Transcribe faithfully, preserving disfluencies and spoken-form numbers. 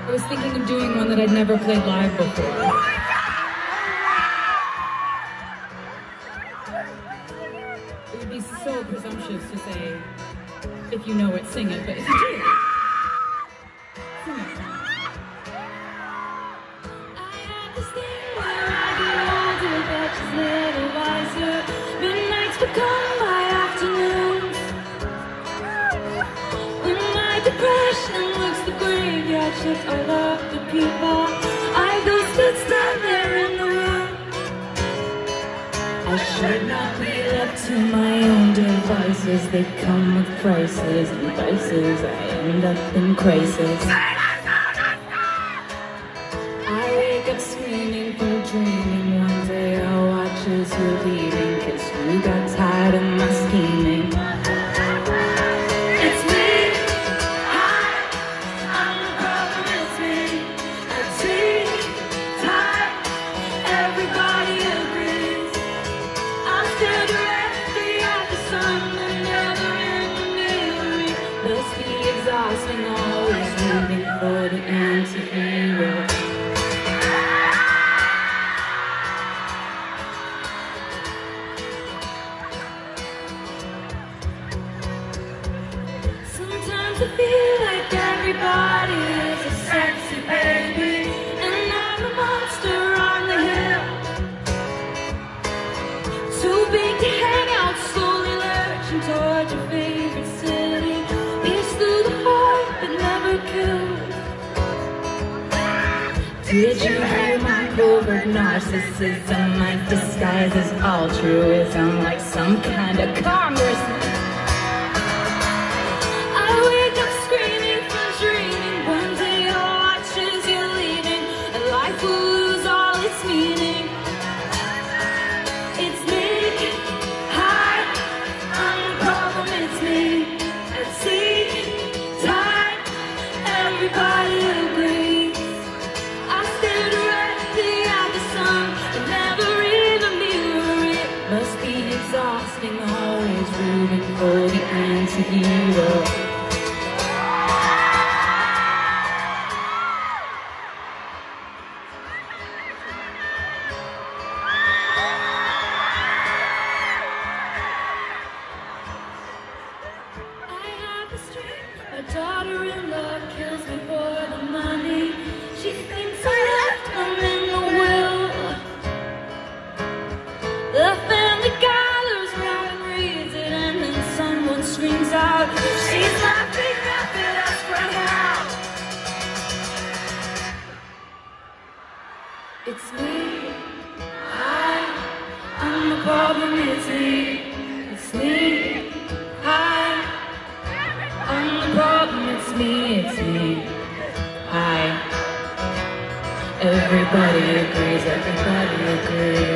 I was thinking of doing one that I'd never played live before. It would be so presumptuous to say, if you know it, sing it, but if you do, sing it. I have this thing where I get older, but just little wiser. Midnights become my afternoons. When my depression looks the graveyard shift all of the people, I go stood stand there in the room. I should not be left to my own devices. They come with prices and vices. I end up in crisis. I wake up screaming from dreaming. One day I'll watch as you're leaving, 'cause you got tired of my scheming. It's me, hi, I'm the problem, it's me. I take time, everybody agrees. I'm still directly at the sun, and never in the memory. Must be exhausting, always moving for the anti-hero. Sometimes I feel like everybody is a sexy baby, and I'm a monster on the hill. Too big to hang out, slowly lurching toward your favorite city. Pierce through the heart but never kill. Did you hear my covert narcissism? My disguise is altruism, like some kind of congressman. I wake up screaming from dreaming. One day I'll watch as you're leaving, and life will lose all its meaning. It's me, hi, I'm the problem, it's me. At sea, time, everybody agrees. I stare directly at the sun, and never even mirror it. Must be exhausting, always rooting for the anti-hero. My daughter-in-law kills me for the money. She thinks I left them in the will. The family gathers round and reads it, and then someone screams out, "She's laughing up at us for help." It's me, hi, I'm the problem, it's me. It's me, hi, I'm the problem, it's me, it's me. Hi. Everybody agrees, everybody agrees.